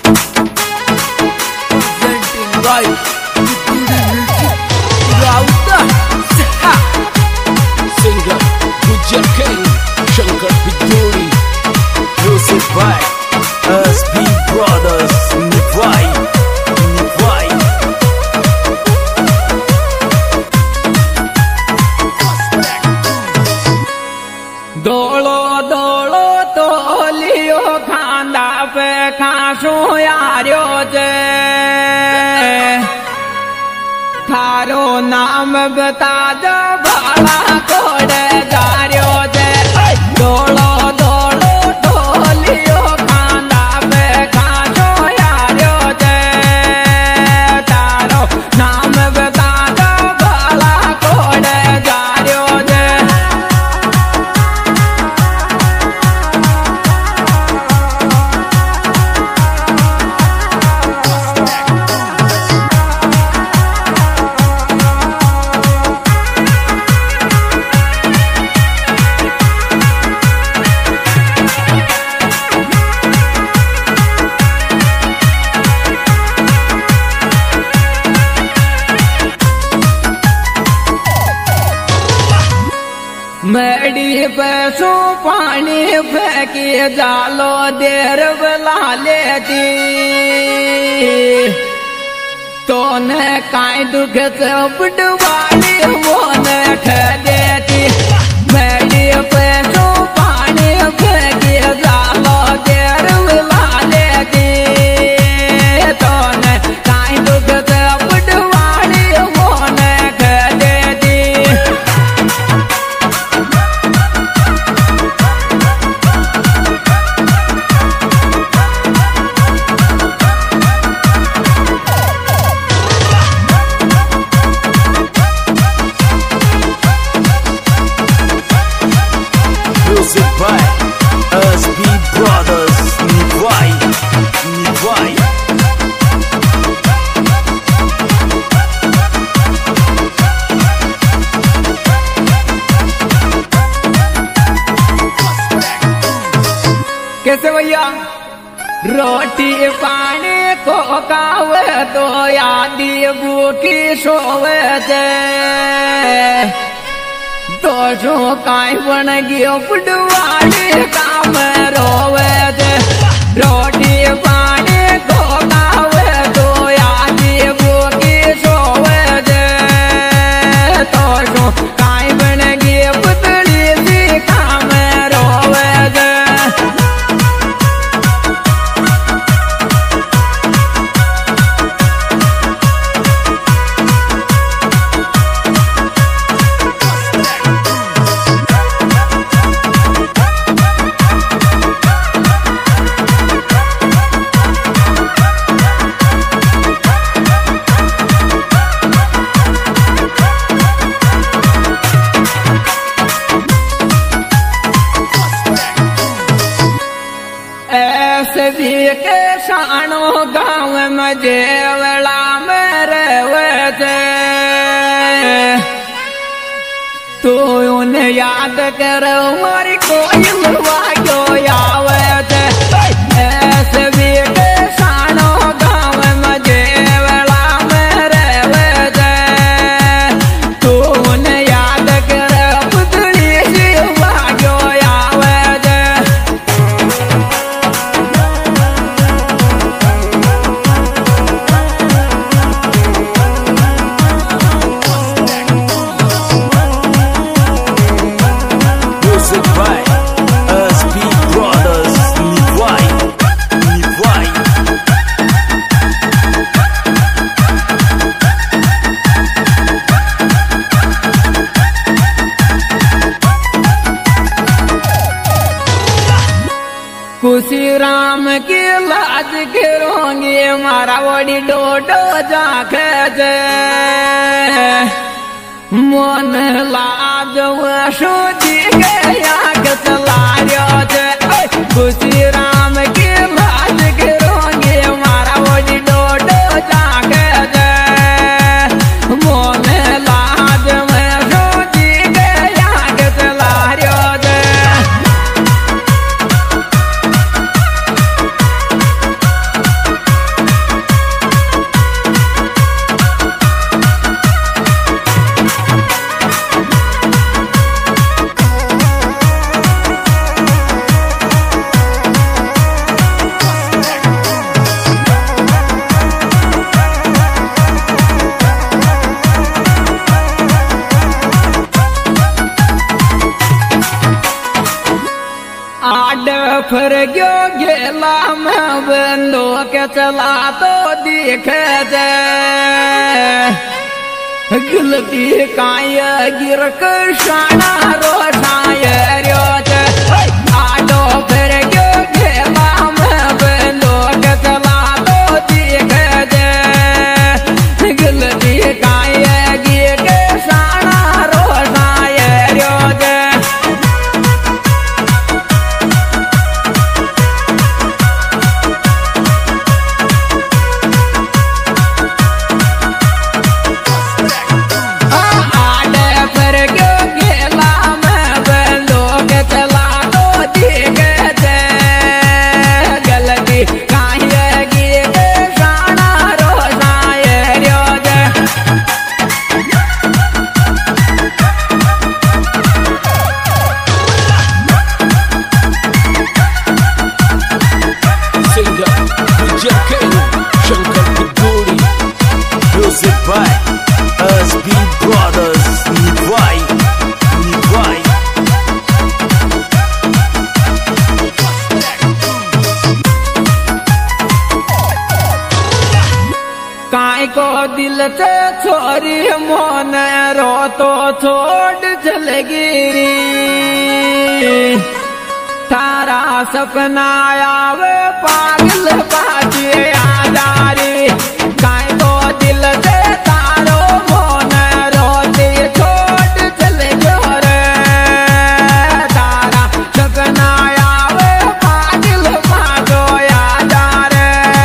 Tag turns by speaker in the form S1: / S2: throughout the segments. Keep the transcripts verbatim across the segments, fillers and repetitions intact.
S1: दौड़ो दौड़ो तो लियो खांदा पे खासो यारो जे थारो नाम बता दो भाला कोड़े जारियो जे दौड़ो दौड़ो तो लियो खांदा पे खासो यारो जे थारो नाम बता दो भाला कोड़े जारियो जे मेडी पे सो पानी फेंकी जालो देर बला लेती तो ने काई दुख से बुडवाली वो ने ठ देती मेडी पे सो पानी फेंकी जालो देर बला लेती तो ने काई दुख से बुडवाली वो ने ठ देती
S2: Music by S B Brothers, Nivai, Nivai.
S1: कैसे भैया रोटी पानी को कावे तो यादी बूटी सोवे जे तो जो काई बन गयो फुटवाली काम रोवे जे रोटी पानी को कावे तो यादी बूटी सोवे जे तो जो काई बन गयो पुतली सी काम रोवे जे ऐसे भी के सानो गाँव में जेवला मेरे वैसे तो उन्हें याद करो मारी कोई मुआ क्यों आवे थे ऐसे भी के सानो गाँव में जेवला मेरे वैसे तो उन्हें याद करो पुतली सी मुआ क्यों आवे थे
S2: Music by S B Brothers, Nivai, Nivai.
S1: खुशी राम की लाज गिरोंगी मारा बड़ी डोडो जाके जे मन लाज सोची गया के चलायो जे खुशी राम की लाज गिरोंगी मारा बड़ी डोडो जाके जे मन लाज में सोची गया के चलायो जे में बंदूक चला तो दिखे जे गलती काय गिर कर शाना रोशाय रोज आडो फिर क्यों खेला में बंदूक चला तो दिखे जे गलती काय गिर कर शाना रोशाय रोज
S2: Music by S B Brothers Nivai Nivai
S1: काय को दिल से छोरी मोन रो तो छोड़ चल गिरी तारा सपना आवे पागल बाजी आजारी काय को दिल से तारो मोन रोती छोड़ चल गयो रे तारा सपना आवे पागल बाजो आजारे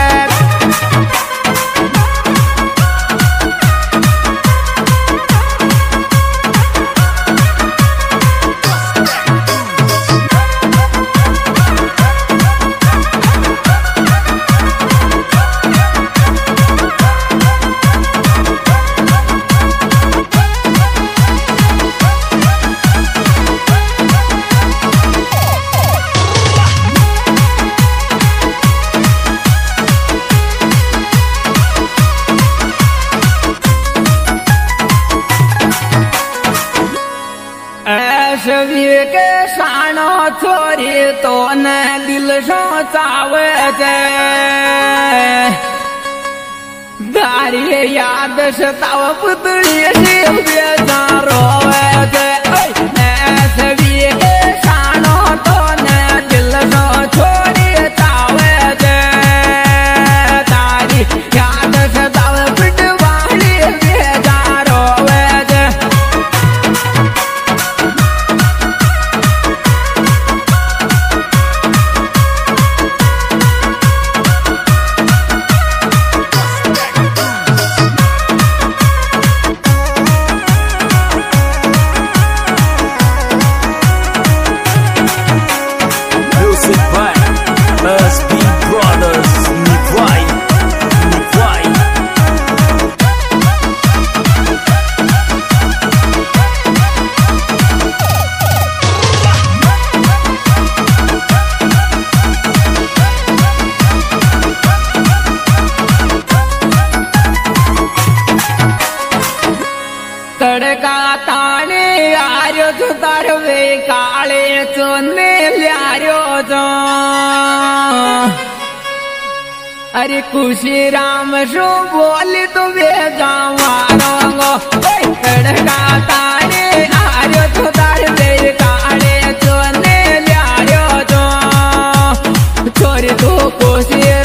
S1: ऐशवी के शानो छोरी तो न दिल सो चावे जे दारी याद सताव पुतली शिव बेजारो जे ऐशवी के शानो तो न दिल सो छोरी चावे जे दारी याद सताव पुतली बेजारो जे
S2: Music by S B Brothers Nivai Nivai
S1: तड़का ताने आर्यो जो तरवे काले चोने लियारो जो अरे खुशी राम शो बोली तो वे गावारो गो तड़का ताने आर्यो जो तरवे काले चोने लियारो जो छोरी तो खुशी